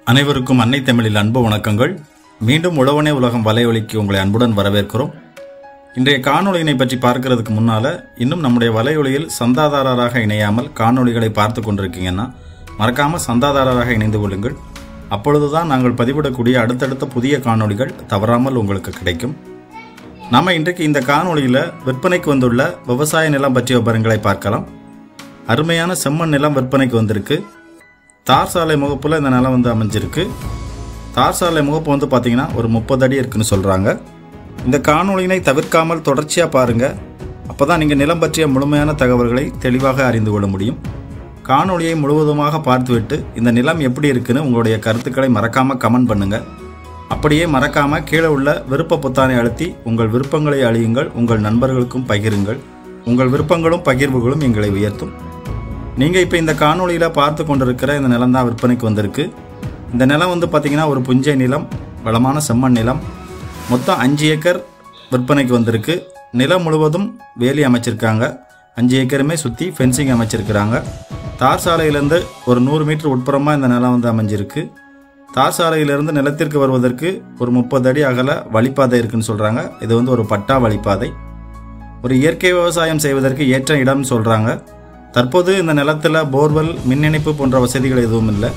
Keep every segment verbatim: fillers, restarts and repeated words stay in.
அனைவருக்கும் அன்னை தமிழில் அன்பு வணக்கங்கள். மீண்டும் உழவனே உலகம் வலையொலிக்கு உங்களை அன்புடன் வரவேற்கிறோம். இன்றைய காணொளியினை பற்றி பார்க்கிறதுக்கு முன்னால இன்னும் நம்முடைய வலையொலியில் சந்தாதாரராக இணையாமல் காணொளிகளை பார்த்து கொண்டிருக்கீங்கன்னா மறக்காம சந்தாதாரராக இணைந்து கொள்ளுங்கள். அப்பொழுதுதான் நாங்கள் பதிவிடக்கூடிய அடுத்தடுத்த புதிய காணொளிகள் தவறாமல் உங்களுக்கு கிடைக்கும். நாம இன்றைக்கு இந்த காணொளியில் விற்பனைக்கு வந்துள்ள விவசாய நிலம் பற்றிய விவரங்களை பார்க்கலாம். அருமையான செம்மண் நிலம் விற்பனைக்கு வந்திருக்கு. தார் சாலை முகப்பில் இந்த நிலம் வந்து அமைஞ்சிருக்கு. தார் சாலை முகப்பு வந்து பார்த்தீங்கன்னா ஒரு முப்பது அடி இருக்குன்னு சொல்கிறாங்க. இந்த காணொளியினை தவிர்க்காமல் தொடர்ச்சியாக பாருங்கள். அப்போ தான் நீங்கள் நிலம் பற்றிய முழுமையான தகவல்களை தெளிவாக அறிந்து கொள்ள முடியும். காணொளியை முழுவதுமாக பார்த்துவிட்டு இந்த நிலம் எப்படி இருக்குன்னு உங்களுடைய கருத்துக்களை மறக்காமல் கமெண்ட் பண்ணுங்கள். அப்படியே மறக்காமல் கீழே உள்ள விருப்ப பொத்தானை அழுத்தி உங்கள் விருப்பங்களை அழியுங்கள். உங்கள் நண்பர்களுக்கும் பகிருங்கள். உங்கள் விருப்பங்களும் பகிர்வுகளும் எங்களை உயர்த்தும். நீங்கள் இப்போ இந்த காணொளியில் பார்த்து கொண்டிருக்கிற இந்த நிலம் தான் விற்பனைக்கு வந்திருக்கு. இந்த நிலம் வந்து பார்த்திங்கன்னா ஒரு புஞ்சை நிலம், வளமான செம்மண் நிலம். மொத்தம் அஞ்சு ஏக்கர் விற்பனைக்கு வந்திருக்கு. நிலம் முழுவதும் வேலி அமைச்சிருக்காங்க. அஞ்சு ஏக்கருமே சுற்றி ஃபென்சிங் அமைச்சிருக்கிறாங்க. தார் சாலையிலேருந்து ஒரு நூறு மீட்டர் உட்புறமாக இந்த நிலம் வந்து அமைஞ்சிருக்கு. தார் சாலையிலிருந்து நிலத்திற்கு வருவதற்கு ஒரு முப்பது அடி அகல வழிப்பாதை இருக்குன்னு சொல்கிறாங்க. இது வந்து ஒரு பட்டா வழிப்பாதை. ஒரு இயற்கை விவசாயம் செய்வதற்கு ஏற்ற இடம்னு சொல்கிறாங்க. தற்போது இந்த நிலத்தில் போர்வெல், மின் இணைப்பு போன்ற வசதிகள் எதுவும் இல்லை.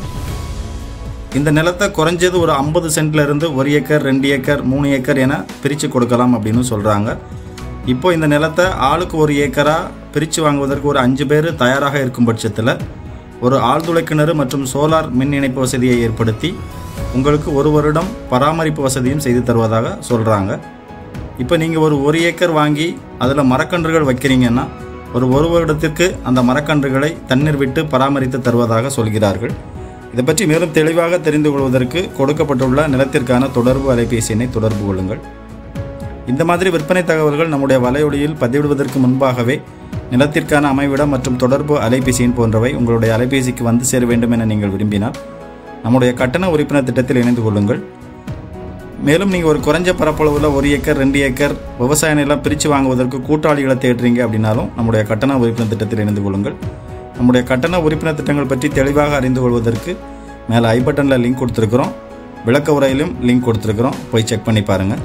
இந்த நிலத்தை குறைஞ்சது ஒரு ஐம்பது சென்ட்ல இருந்து ஒரு ஏக்கர், ரெண்டு ஏக்கர், மூணு ஏக்கர் என பிரித்து கொடுக்கலாம் அப்படின்னு சொல்கிறாங்க. இப்போ இந்த நிலத்தை ஆளுக்கு ஒரு ஏக்கராக பிரித்து வாங்குவதற்கு ஒரு அஞ்சு பேர் தயாராக இருக்கும் பட்சத்தில் ஒரு ஆழ்துளை கிணறு மற்றும் சோலார் மின் இணைப்பு வசதியை ஏற்படுத்தி உங்களுக்கு ஒரு வருடம் பராமரிப்பு வசதியும் செய்து தருவதாக சொல்கிறாங்க. இப்போ நீங்கள் ஒரு ஒரு ஏக்கர் வாங்கி அதில் மரக்கன்றுகள் வைக்கிறீங்கன்னா ஒரு ஒரு வருடத்திற்கு அந்த மரக்கன்றுகளை தண்ணீர் விட்டு பராமரித்து தருவதாக சொல்கிறார்கள். இதை பற்றி மேலும் தெளிவாக தெரிந்து கொள்வதற்கு கொடுக்கப்பட்டுள்ள நிலத்திற்கான தொடர்பு அலைபேசி எண்ணை தொடர்பு கொள்ளுங்கள். இந்த மாதிரி விற்பனை தகவல்கள் நம்முடைய வலையொலியில் பதிவிடுவதற்கு முன்பாகவே நிலத்திற்கான அமைவிடம் மற்றும் தொடர்பு அலைபேசி எண் போன்றவை உங்களுடைய அலைபேசிக்கு வந்து சேர வேண்டும் என நீங்கள் விரும்பினால் நம்முடைய கட்டண உறுப்பினர் திட்டத்தில் இணைந்து கொள்ளுங்கள். மேலும் நீங்கள் ஒரு குறைஞ்ச பரப்பளவில் ஒரு ஏக்கர், ரெண்டு ஏக்கர் விவசாய நிலம் பிரித்து வாங்குவதற்கு கூட்டாளிகளை தேடுறீங்க அப்படின்னாலும் நம்முடைய கட்டண உறுப்பினர் திட்டத்தில் இணைந்து கொள்ளுங்கள். நம்முடைய கட்டண உறுப்பினர் திட்டங்கள் பற்றி தெளிவாக அறிந்து கொள்வதற்கு மேலே ஐ பட்டனில் லிங்க் கொடுத்துருக்குறோம். விளக்க உரையிலும் லிங்க் கொடுத்துருக்குறோம். போய் செக் பண்ணி பாருங்கள்.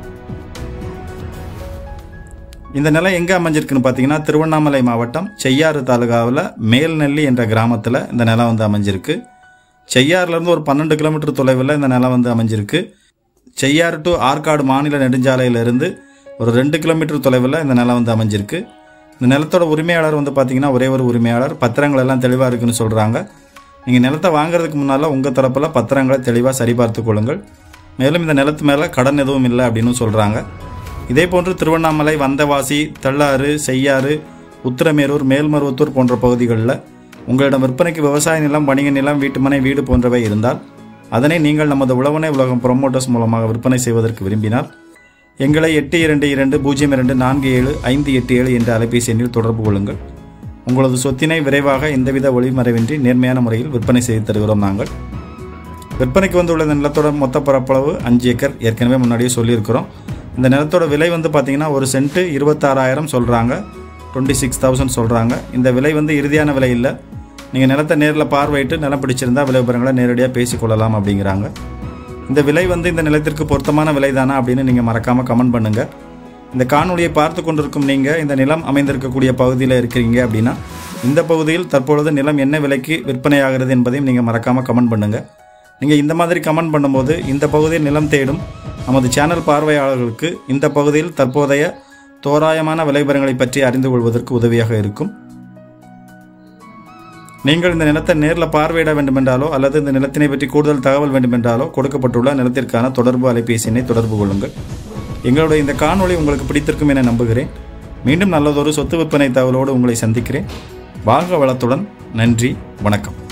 இந்த நிலம் எங்கே அமைஞ்சிருக்குன்னு பார்த்தீங்கன்னா திருவண்ணாமலை மாவட்டம் செய்யாறு தாலுகாவில் மேல்நெல்லி என்ற கிராமத்தில் இந்த நிலம் வந்து அமைஞ்சிருக்கு. செய்யாறுலேருந்து ஒரு பன்னெண்டு கிலோமீட்டர் தொலைவில் இந்த நிலம் வந்து அமைஞ்சிருக்கு. செய்யாறு டு ஆற்காடு மாநில நெடுஞ்சாலையிலிருந்து ஒரு ரெண்டு கிலோமீட்டர் தொலைவில் இந்த நிலம் வந்து அமைஞ்சிருக்கு. இந்த நிலத்தோட உரிமையாளர் வந்து பார்த்தீங்கன்னா ஒரே ஒரு உரிமையாளர். பத்திரங்கள் எல்லாம் தெளிவாக இருக்குன்னு சொல்கிறாங்க. நீங்கள் நிலத்தை வாங்குறதுக்கு முன்னால் உங்கள் தரப்பில் பத்திரங்களை தெளிவாக சரிபார்த்து கொள்ளுங்கள். மேலும் இந்த நிலத்து மேலே கடன் எதுவும் இல்லை அப்படின்னு சொல்கிறாங்க. இதே போன்று திருவண்ணாமலை, வந்தவாசி, தெள்ளாறு, செய்யாறு, உத்திரமேரூர், மேல்மருவத்தூர் போன்ற பகுதிகளில் உங்களிடம் விற்பனைக்கு விவசாய நிலம், வணிக நிலம், வீட்டுமனை, வீடு போன்றவை இருந்தால் அதனை நீங்கள் நமது உழவனே உலகம் ப்ரொமோட்டர்ஸ் மூலமாக விற்பனை செய்வதற்கு விரும்பினால் எங்களை எட்டு இரண்டு இரண்டு பூஜ்ஜியம் இரண்டு நான்கு ஏழு ஐந்து எட்டு ஏழு என்ற அலைபேசி எண்ணில் தொடர்பு கொள்ளுங்கள். உங்களது சொத்தினை விரைவாக எந்தவித ஒளிமறைவின்றி நேர்மையான முறையில் விற்பனை செய்து தருகிறோம். நாங்கள் விற்பனைக்கு வந்துள்ள இந்த நிலத்தோட மொத்த பரப்பளவு அஞ்சு ஏக்கர். ஏற்கனவே முன்னாடியே சொல்லியிருக்கிறோம். இந்த நிலத்தோட விலை வந்து பார்த்திங்கன்னா ஒரு சென்ட்டு இருபத்தாறாயிரம் சொல்கிறாங்க. டுவெண்ட்டி சிக்ஸ் தௌசண்ட் சொல்கிறாங்க. இந்த விலை வந்து இறுதியான விலை இல்லை. நீங்கள் நிலத்தை நேரில் பார்வையிட்டு நிலம் பிடிச்சிருந்தால் விலை விவரங்களை நேரடியாக பேசிக்கொள்ளலாம் அப்படிங்கிறாங்க. இந்த விலை வந்து இந்த நிலத்திற்கு பொருத்தமான விலை தானா அப்படின்னு நீங்கள் மறக்காமல் கமெண்ட் பண்ணுங்கள். இந்த காணொலியை பார்த்து கொண்டிருக்கும் நீங்கள் இந்த நிலம் அமைந்திருக்கக்கூடிய பகுதியில் இருக்கிறீங்க அப்படின்னா இந்த பகுதியில் தற்பொழுது நிலம் என்ன விலைக்கு விற்பனையாகிறது என்பதையும் நீங்கள் மறக்காமல் கமெண்ட் பண்ணுங்கள். நீங்கள் இந்த மாதிரி கமெண்ட் பண்ணும்போது இந்த பகுதியில் நிலம் தேடும் நமது சேனல் பார்வையாளர்களுக்கு இந்த பகுதியில் தற்போதைய தோராயமான விலை விவரங்களை பற்றி அறிந்து கொள்வதற்கு உதவியாக இருக்கும். நீங்கள் இந்த நிலத்தை நேரில் பார்வையிட வேண்டுமென்றாலோ அல்லது இந்த நிலத்தினை பற்றி கூடுதல் தகவல் வேண்டுமென்றாலோ கொடுக்கப்பட்டுள்ள நிலத்திற்கான தொடர்பு அலைபேசி எண்ணை தொடர்பு கொள்ளுங்கள். எங்களுடைய இந்த காணொளி உங்களுக்கு பிடித்திருக்கும் என நம்புகிறேன். மீண்டும் நல்லதொரு சொத்து விற்பனை தகவலோடு உங்களை சந்திக்கிறேன். வாழ்க வளத்துடன். நன்றி, வணக்கம்.